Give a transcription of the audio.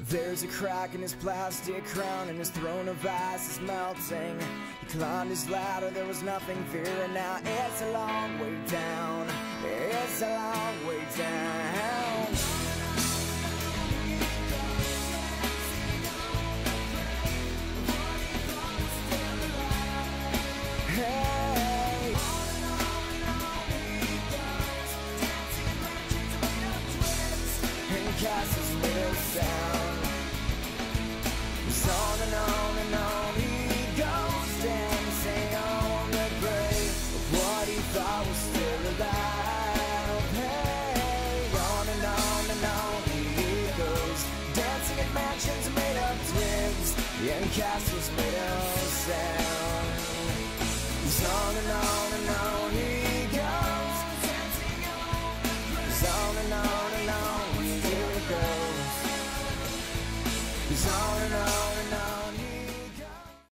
There's a crack in his plastic crown, and his throne of ice is melting. He climbed his ladder, there was nothing fearing. Now it's a long way down, it's a long way down. Hey, and castles made of sound. On and on and on he goes, dancing on the grave of what he thought was still alive. Hey, on and on he goes, dancing in mansions made of twigs and castles made of sand. On and on he goes, dancing on and on he goes. On and on.